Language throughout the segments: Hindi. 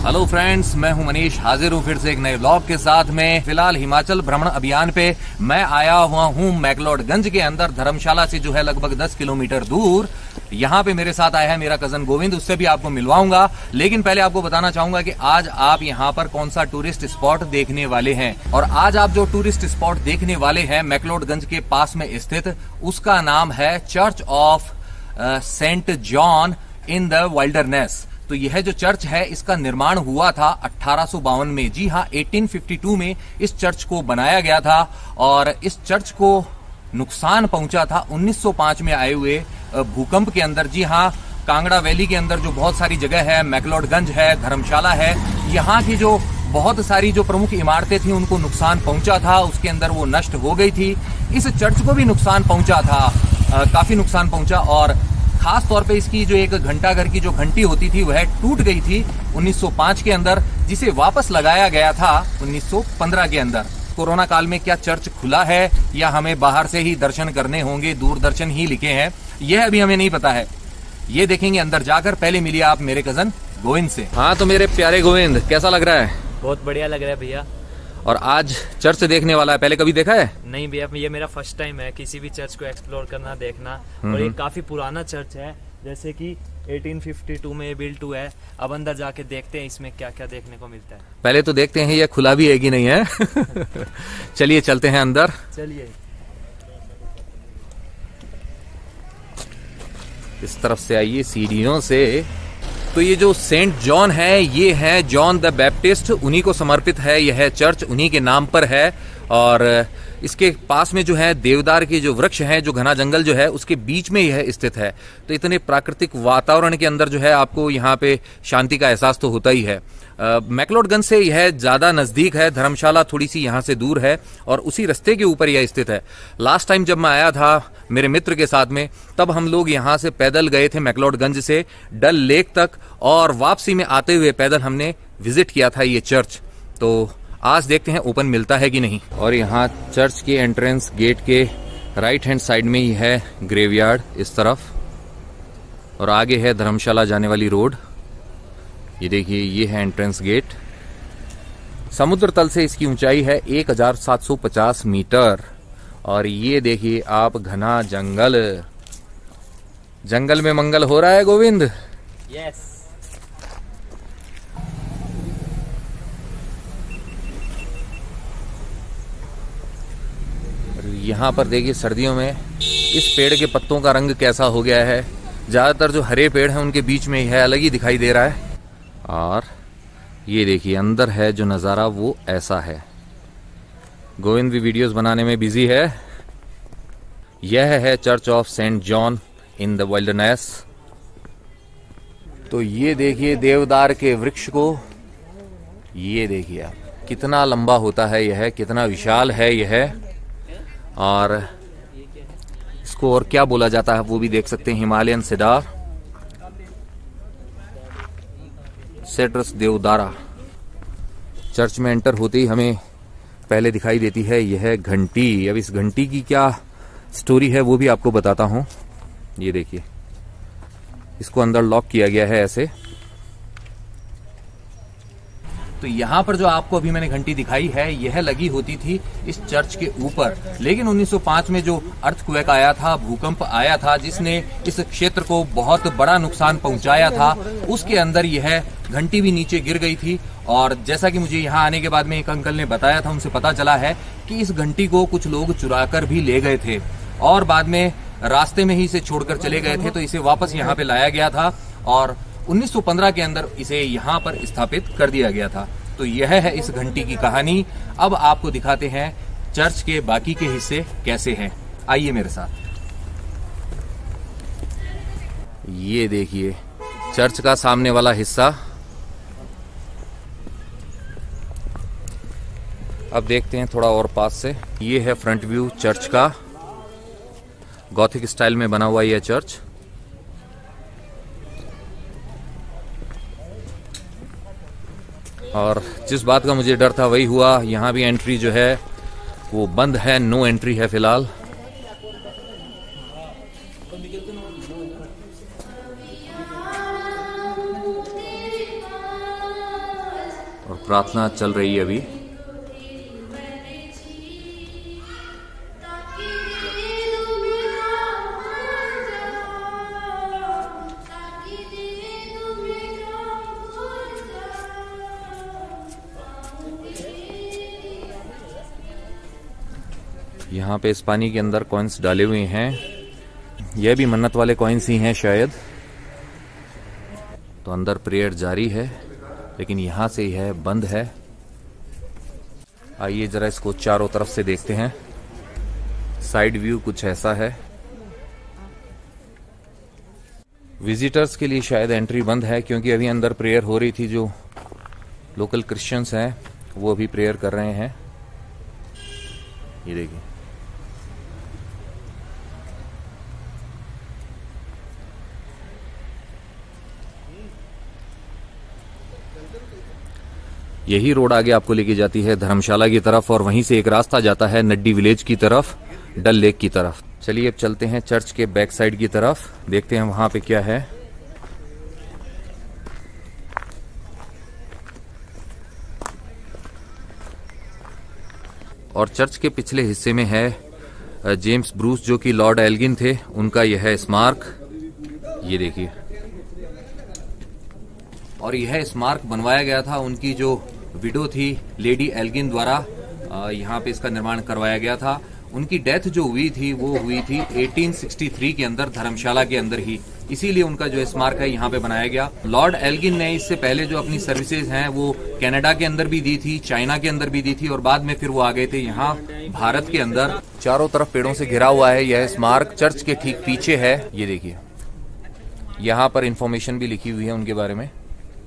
हेलो फ्रेंड्स, मैं हूं मनीष, हाजिर हूं फिर से एक नए व्लॉग के साथ में। फिलहाल हिमाचल भ्रमण अभियान पे मैं आया हुआ हूं मैक्लोडगंज के अंदर, धर्मशाला से जो है लगभग 10 किलोमीटर दूर। यहाँ पे मेरे साथ आया है मेरा कजन गोविंद, उससे भी आपको मिलवाऊंगा। लेकिन पहले आपको बताना चाहूंगा कि आज आप यहाँ पर कौन सा टूरिस्ट स्पॉट देखने वाले हैं। और आज आप जो टूरिस्ट स्पॉट देखने वाले हैं मैक्लोडगंज के पास में स्थित, उसका नाम है Church of Saint John in the Wilderness. तो यह जो चर्च है इसका निर्माण हुआ था 1852 में। जी हाँ, 1852 में इस चर्च को बनाया गया था और इस चर्च को नुकसान पहुंचा था 1905 में आए हुए भूकंप के अंदर। जी हाँ, कांगड़ा वैली के अंदर जो बहुत सारी जगह है, मैक्लोडगंज है, धर्मशाला है, यहाँ की जो बहुत सारी जो प्रमुख इमारतें थी उनको नुकसान पहुंचा था, उसके अंदर वो नष्ट हो गई थी। इस चर्च को भी नुकसान पहुंचा था, काफी नुकसान पहुंचा। और खास तौर पे इसकी जो एक घंटाघर की जो घंटी होती थी वह टूट गई थी 1905 के अंदर, जिसे वापस लगाया गया था 1915 के अंदर। कोरोना काल में क्या चर्च खुला है या हमें बाहर से ही दर्शन करने होंगे, दूरदर्शन ही लिखे हैं, यह अभी हमें नहीं पता है। ये देखेंगे अंदर जाकर। पहले मिलिए आप मेरे कजन गोविंद से। हाँ तो मेरे प्यारे गोविंद, कैसा लग रहा है? बहुत बढ़िया लग रहा है भैया। और आज चर्च देखने वाला है, पहले कभी देखा है? नहीं भैया, ये मेरा फर्स्ट टाइम है किसी भी चर्च को एक्सप्लोर करना, देखना। और ये काफी पुराना चर्च है, जैसे कि 1852 में बिल्ट हुआ है। अब अंदर जाके देखते हैं इसमें क्या क्या देखने को मिलता है। पहले तो देखते हैं ये खुला भी है कि नहीं है। चलिए चलते हैं अंदर। चलिए। इस तरफ से आइए सीढ़ियों से। तो ये जो सेंट जॉन है, ये है जॉन द बैप्टिस्ट, उन्हीं को समर्पित है यह चर्च, उन्हीं के नाम पर है। और इसके पास में जो है देवदार के जो वृक्ष हैं, जो घना जंगल जो है उसके बीच में यह स्थित है। तो इतने प्राकृतिक वातावरण के अंदर जो है आपको यहाँ पे शांति का एहसास तो होता ही है। मैक्लोडगंज से यह ज्यादा नजदीक है, धर्मशाला थोड़ी सी यहाँ से दूर है और उसी रास्ते के ऊपर यह स्थित है। लास्ट टाइम जब मैं आया था मेरे मित्र के साथ में, तब हम लोग यहाँ से पैदल गए थे मैक्लोडगंज से डल लेक तक, और वापसी में आते हुए पैदल हमने विजिट किया था ये चर्च। तो आज देखते हैं ओपन मिलता है कि नहीं। और यहाँ चर्च के एंट्रेंस गेट के राइट हैंड साइड में ही है ग्रेवयार्ड इस तरफ, और आगे है धर्मशाला जाने वाली रोड। ये देखिए, ये है एंट्रेंस गेट। समुद्र तल से इसकी ऊंचाई है 1750 मीटर। और ये देखिए आप घना जंगल, जंगल में मंगल हो रहा है गोविंद। यस। यहाँ पर देखिए सर्दियों में इस पेड़ के पत्तों का रंग कैसा हो गया है। ज्यादातर जो हरे पेड़ हैं उनके बीच में यह अलग ही दिखाई दे रहा है। और ये देखिए अंदर है जो नज़ारा वो ऐसा है। गोविंद भी वीडियोस बनाने में बिजी है। यह है Church of Saint John in the Wilderness. तो ये देखिए देवदार के वृक्ष को, ये देखिए आप कितना लंबा होता है यह, कितना विशाल है यह। और इसको और क्या बोला जाता है वो भी देख सकते हैं, हिमालयन सेडार, सेड्रस देवदारा। चर्च में एंटर होते ही हमें पहले दिखाई देती है यह घंटी। अब इस घंटी की क्या स्टोरी है वो भी आपको बताता हूं। ये देखिए, इसको अंदर लॉक किया गया है ऐसे। तो यहाँ पर जो आपको अभी मैंने घंटी दिखाई है, यह लगी होती थी इस चर्च के ऊपर। लेकिन 1905 में जो अर्थक्वेक आया था, भूकंप आया था, जिसने इस क्षेत्र को बहुत बड़ा नुकसान पहुंचाया था, उसके अंदर यह घंटी भी नीचे गिर गई थी। और जैसा कि मुझे यहाँ आने के बाद में एक अंकल ने बताया था, उनसे पता चला है कि इस घंटी को कुछ लोग चुरा कर भी ले गए थे और बाद में रास्ते में ही इसे छोड़कर चले गए थे। तो इसे वापस यहाँ पे लाया गया था और 1915 के अंदर इसे यहाँ पर स्थापित कर दिया गया था। तो यह है इस घंटी की कहानी। अब आपको दिखाते हैं चर्च के बाकी के हिस्से कैसे हैं। आइए मेरे साथ। ये देखिए चर्च का सामने वाला हिस्सा। अब देखते हैं थोड़ा और पास से। ये है फ्रंट व्यू चर्च का, गॉथिक स्टाइल में बना हुआ यह चर्च। और जिस बात का मुझे डर था वही हुआ। यहाँ भी एंट्री जो है वो बंद है, नो एंट्री है फिलहाल। प्रार्थना चल रही है अभी। यहाँ पे इस पानी के अंदर कॉइन्स डाले हुए हैं, यह भी मन्नत वाले कॉइन्स ही हैं शायद। तो अंदर प्रेयर जारी है, लेकिन यहाँ से यह बंद है। आइए जरा इसको चारों तरफ से देखते हैं। साइड व्यू कुछ ऐसा है। विजिटर्स के लिए शायद एंट्री बंद है, क्योंकि अभी अंदर प्रेयर हो रही थी। जो लोकल क्रिश्चियंस हैं वो अभी प्रेयर कर रहे हैं। ये देखिए, यही रोड आगे आपको लेके जाती है धर्मशाला की तरफ, और वहीं से एक रास्ता जाता है नड्डी विलेज की तरफ, डल लेक की तरफ। चलिए अब चलते हैं चर्च के बैक साइड की तरफ, देखते हैं वहां पे क्या है। और चर्च के पिछले हिस्से में है जेम्स ब्रूस, जो कि लॉर्ड एल्गिन थे, उनका यह है स्मारक। ये देखिए, और यह स्मारक बनवाया गया था उनकी जो विडो थी लेडी एल्गिन द्वारा। यहाँ पे इसका निर्माण करवाया गया था। उनकी डेथ जो हुई थी वो हुई थी 1863 के अंदर धर्मशाला के अंदर ही, इसीलिए उनका जो स्मारक है यहाँ पे बनाया गया। लॉर्ड एल्गिन ने इससे पहले जो अपनी सर्विसेज हैं वो कनाडा के अंदर भी दी थी, चाइना के अंदर भी दी थी, और बाद में फिर वो आ गए थे यहाँ भारत के अंदर। चारों तरफ पेड़ों से घिरा हुआ है यह स्मारक, चर्च के ठीक पीछे है। ये देखिए, यहाँ पर इंफॉर्मेशन भी लिखी हुई है उनके बारे में।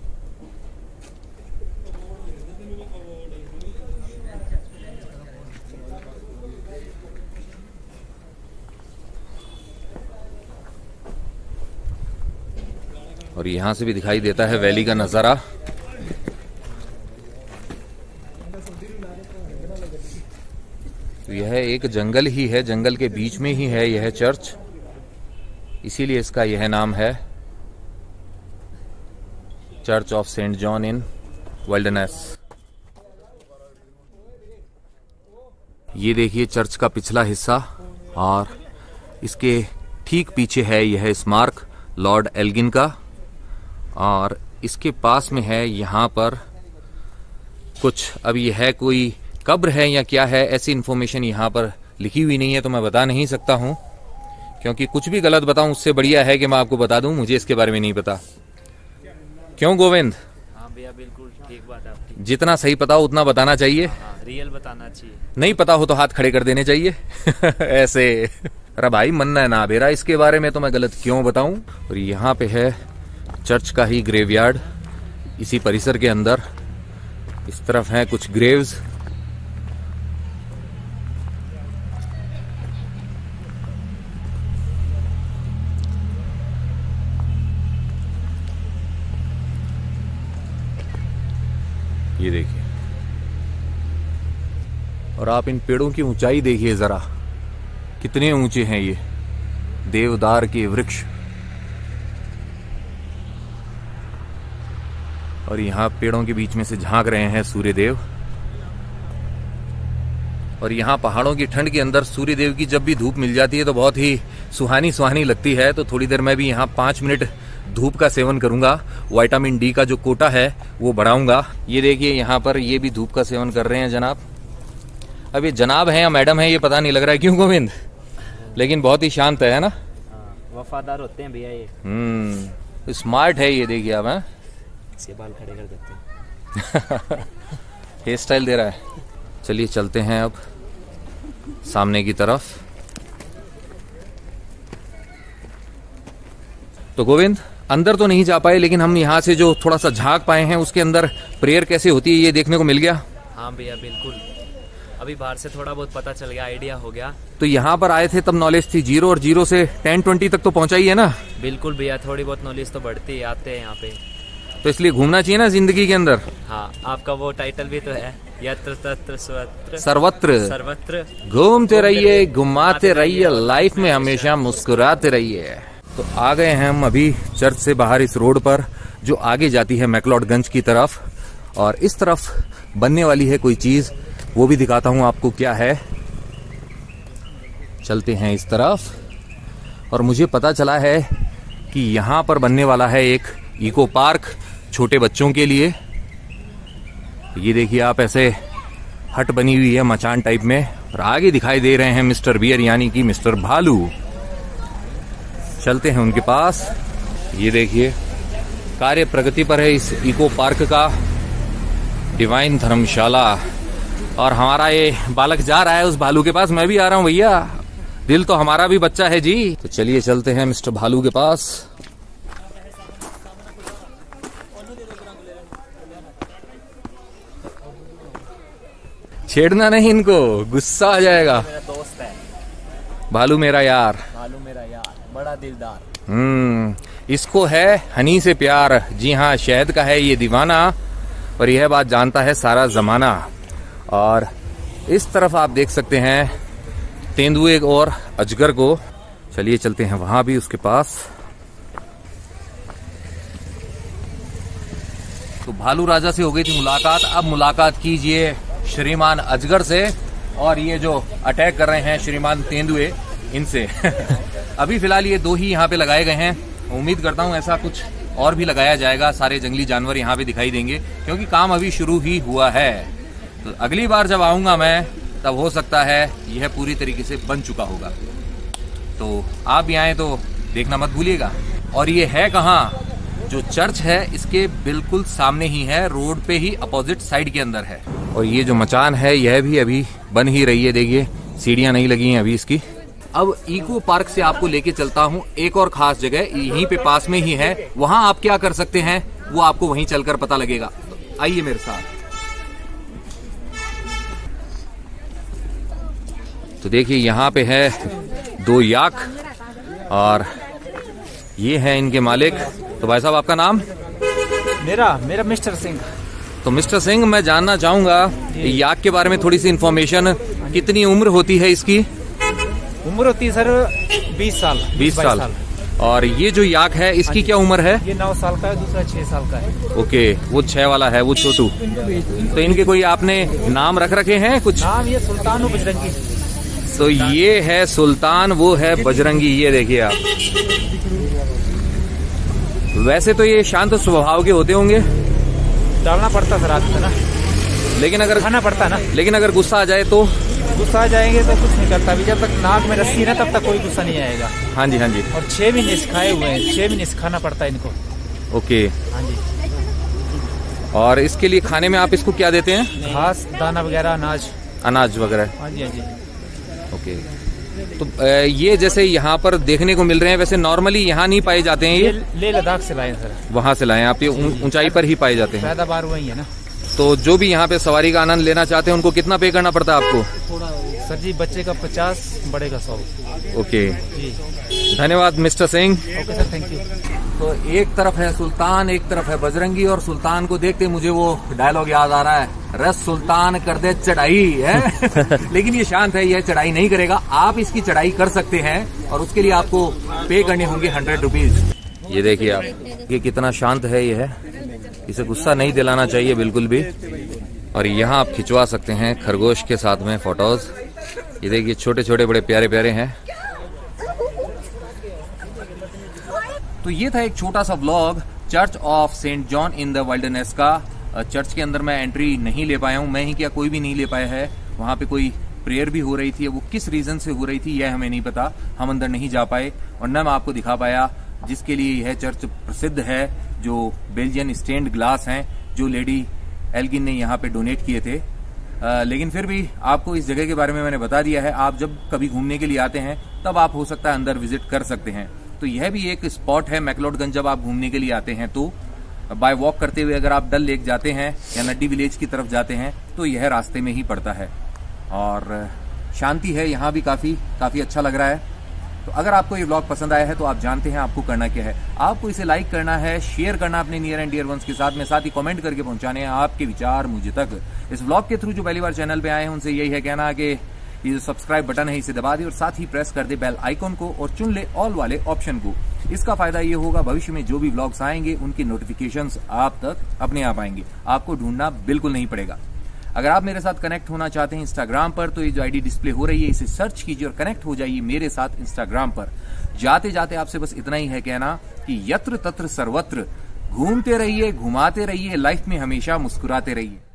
और यहां से भी दिखाई देता है वैली का नजारा। तो यह एक जंगल ही है, जंगल के बीच में ही है यह चर्च, इसीलिए इसका यह नाम है Church of Saint John in Wilderness. ये देखिए चर्च का पिछला हिस्सा, और इसके ठीक पीछे है यह स्मारक लॉर्ड एल्गिन का, और इसके पास में है यहाँ पर कुछ, अब यह है कोई कब्र है या क्या है, ऐसी इन्फॉर्मेशन यहाँ पर लिखी हुई नहीं है, तो मैं बता नहीं सकता हूँ, क्योंकि कुछ भी गलत बताऊं उससे बढ़िया है कि मैं आपको बता दूं मुझे इसके बारे में नहीं पता। क्यों गोविंद? हाँ भैया, बिल्कुल ठीक बात है आपकी। जितना सही पता हो उतना बताना चाहिए। हाँ, रियल बताना चाहिए। नहीं पता हो तो हाथ खड़े कर देने चाहिए ऐसे। अरे भाई मन्ना है ना बेरा, इसके बारे में तो मैं गलत क्यों बताऊं। और यहाँ पे है चर्च का ही ग्रेवयार्ड, इसी परिसर के अंदर। इस तरफ हैं कुछ ग्रेव्स। ये देखिए, और आप इन पेड़ों की ऊंचाई देखिए जरा, कितने ऊंचे हैं ये देवदार के वृक्ष। और यहाँ पेड़ों के बीच में से झांक रहे हैं सूर्यदेव। और यहाँ पहाड़ों की ठंड के अंदर सूर्यदेव की जब भी धूप मिल जाती है तो बहुत ही सुहानी सुहानी लगती है। तो थोड़ी देर मैं भी यहाँ 5 मिनट धूप का सेवन करूंगा, विटामिन डी का जो कोटा है वो बढ़ाऊंगा। ये देखिए यहाँ पर ये भी धूप का सेवन कर रहे हैं जनाब। अब ये जनाब है या मैडम है ये पता नहीं लग रहा है, क्यों गोविंद? लेकिन बहुत ही शांत है ना। वफादार होते हैं भैया ये। स्मार्ट है ये, देखिए आप। हैं से बाल खड़े कर देते हैं हेयर स्टाइल दे रहा है। चलिए चलते हैं अब सामने की तरफ। तो गोविंद अंदर तो नहीं जा पाए, लेकिन हम यहाँ से जो थोड़ा सा झांक पाए हैं उसके अंदर प्रेयर कैसे होती है ये देखने को मिल गया। हाँ भैया बिल्कुल, अभी बाहर से थोड़ा बहुत पता चल गया, आइडिया हो गया। तो यहाँ पर आए थे तब नॉलेज थी 0, और 0 से 10-20 तक तो पहुंचाई है ना। बिल्कुल भैया, थोड़ी बहुत नॉलेज तो बढ़ती है, आते हैं यहाँ पे, तो इसलिए घूमना चाहिए ना जिंदगी के अंदर। हाँ, आपका वो टाइटल भी तो है, यत्र तत्र सर्वत्र सर्वत्र घूमते रहिए, घुमाते रहिए, लाइफ में हमेशा मुस्कुराते रहिए। तो आ गए हैं हम अभी चर्च से बाहर इस रोड पर जो आगे जाती है मैक्लोडगंज की तरफ। और इस तरफ बनने वाली है कोई चीज, वो भी दिखाता हूं आपको क्या है। चलते हैं इस तरफ और मुझे पता चला है कि यहाँ पर बनने वाला है एक इको पार्क छोटे बच्चों के लिए। ये देखिए आप, ऐसे हट बनी हुई है मचान टाइप में और आगे दिखाई दे रहे हैं मिस्टर बियर यानी कि मिस्टर भालू। चलते हैं उनके पास। ये देखिए कार्य प्रगति पर है इस इको पार्क का डिवाइन धर्मशाला और हमारा ये बालक जा रहा है उस भालू के पास। मैं भी आ रहा हूँ भैया, दिल तो हमारा भी बच्चा है जी। तो चलिए चलते हैं मिस्टर भालू के पास। छेड़ना नहीं इनको, गुस्सा आ जाएगा। मेरा दोस्त है भालू मेरा यार, भालू मेरा यार, बड़ा दिलदार। इसको है हनी से प्यार। जी हाँ, शहद का है ये दीवाना और यह बात जानता है सारा जमाना। और इस तरफ आप देख सकते हैं तेंदुए और अजगर को। चलिए चलते हैं वहां भी उसके पास। तो भालू राजा से हो गई थी मुलाकात, अब मुलाकात कीजिए श्रीमान अजगर से और ये जो अटैक कर रहे हैं श्रीमान तेंदुए, इनसे। अभी फिलहाल ये दो ही यहाँ पे लगाए गए हैं, उम्मीद करता हूँ ऐसा कुछ और भी लगाया जाएगा। सारे जंगली जानवर यहाँ पे दिखाई देंगे क्योंकि काम अभी शुरू ही हुआ है। तो अगली बार जब आऊंगा मैं तब हो सकता है यह पूरी तरीके से बन चुका होगा। तो आप भी आए तो देखना मत भूलिएगा। और ये है कहाँ? जो चर्च है इसके बिल्कुल सामने ही है, रोड पे ही अपोजिट साइड के अंदर है। और ये जो मचान है यह भी अभी बन ही रही है, देखिए सीढ़ियां नहीं लगी हैं अभी इसकी। अब इको पार्क से आपको लेके चलता हूँ एक और खास जगह, यहीं पे पास में ही है। वहां आप क्या कर सकते हैं वो आपको वहीं चलकर पता लगेगा। आइए मेरे साथ। तो देखिए यहाँ पे है दो याक और ये है इनके मालिक। तो भाई साहब आपका नाम? मेरा मिस्टर सिंह। तो मिस्टर सिंह, मैं जानना चाहूंगा याक के बारे में थोड़ी सी इन्फॉर्मेशन। कितनी उम्र होती है इसकी? उम्र होती है सर 20 साल। 20 साल। और ये जो याक है इसकी क्या उम्र है? ये 9 साल का है, दूसरा 6 साल का है। ओके, वो 6 वाला है, वो छोटू। तो इनके कोई आपने नाम रख रखे हैं कुछ? नाम ये सुल्तान और बजरंगी। तो ये है सुल्तान, वो है बजरंगी। ये देखिए आप, वैसे तो ये शांत स्वभाव के होते होंगे। डालना पड़ता सर आदमी ना, लेकिन अगर खाना पड़ता ना। लेकिन अगर गुस्सा आ जाए तो? गुस्सा आ जाएंगे तो कुछ नहीं करता। अभी जब तक नाक में रस्सी है तब तक कोई गुस्सा नहीं आएगा। हाँ जी, हाँ जी। और 6 महीने सिखाए हुए हैं, 6 महीने सिखाना पड़ता है इनको। ओके। हाँ जी। और इसके लिए खाने में आप इसको क्या देते हैं? घास, दाना वगैरह, अनाज वगैरह। हाँ जी, हाँ जी। ओके। तो ये जैसे यहाँ पर देखने को मिल रहे हैं, वैसे नॉर्मली यहाँ नहीं पाए जाते हैं ये? ले लद्दाख से लाए सर। वहाँ से लाए आप? ये ऊंचाई पर ही पाए जाते हैं? पैदावार वही है ना। तो जो भी यहाँ पे सवारी का आनंद लेना चाहते हैं उनको कितना पे करना पड़ता है आपको? सर जी बच्चे का 50, बड़े का 100। ओके जी, धन्यवाद mister Singh. Okay sir, thank you. तो एक तरफ है सुल्तान, एक तरफ है बजरंगी, और सुल्तान को देखते मुझे वो डायलॉग याद आ रहा है, रस सुल्तान कर दे चढ़ाई है। लेकिन ये शांत है, ये चढ़ाई नहीं करेगा। आप इसकी चढ़ाई कर सकते हैं और उसके लिए आपको पे करने होंगे 100 रुपीज। ये देखिए आप, ये कितना शांत है। ये है, इसे गुस्सा नहीं दिलाना चाहिए बिल्कुल भी। और यहाँ आप खिंचवा सकते हैं खरगोश के साथ में फोटोज। ये देखिए छोटे छोटे बड़े प्यारे प्यारे हैं। तो ये था एक छोटा सा vlog Church of Saint John in the Wilderness का। चर्च के अंदर मैं एंट्री नहीं ले पाया हूँ, मैं ही क्या कोई भी नहीं ले पाया है। वहाँ पे कोई प्रेयर भी हो रही थी, वो किस रीजन से हो रही थी यह हमें नहीं पता, हम अंदर नहीं जा पाए और न मैं आपको दिखा पाया। जिसके लिए यह चर्च प्रसिद्ध है, जो बेल्जियन स्टेन्ड ग्लास हैं जो लेडी एल्गिन ने यहाँ पे डोनेट किए थे। लेकिन फिर भी आपको इस जगह के बारे में मैंने बता दिया है। आप जब कभी घूमने के लिए आते हैं तब आप हो सकता है अंदर विजिट कर सकते हैं। तो यह भी एक स्पॉट है मैक्लोडगंज। जब आप घूमने के लिए आते हैं तो बाय वॉक करते हुए अगर आप डल लेक जाते हैं या नड्डी विलेज की तरफ जाते हैं तो यह रास्ते में ही पड़ता है और शांति है यहाँ भी, काफी अच्छा लग रहा है। तो अगर आपको ये व्लॉग पसंद आया है तो आप जानते हैं आपको करना क्या है। आपको इसे लाइक करना है, शेयर करना अपने नियर एंड डियर वंस के साथ में, साथ ही कमेंट करके पहुंचाने हैं आपके विचार मुझे तक। इस व्लॉग के थ्रू जो पहली बार चैनल पे आए हैं उनसे यही है कहना कि ये जो सब्सक्राइब बटन है इसे दबा दे और साथ ही प्रेस कर दे बेल आइकॉन को और चुन ले ऑल वाले ऑप्शन को। इसका फायदा ये होगा भविष्य में जो भी व्लॉग्स आएंगे उनके नोटिफिकेशंस आप तक अपने आप आएंगे, आपको ढूंढना बिल्कुल नहीं पड़ेगा। अगर आप मेरे साथ कनेक्ट होना चाहते हैं इंस्टाग्राम पर तो ये जो आईडी डिस्प्ले हो रही है इसे सर्च कीजिए और कनेक्ट हो जाइए मेरे साथ इंस्टाग्राम पर। जाते जाते आपसे बस इतना ही है कहना कि यत्र तत्र सर्वत्र घूमते रहिए, घुमाते रहिए, लाइफ में हमेशा मुस्कुराते रहिए।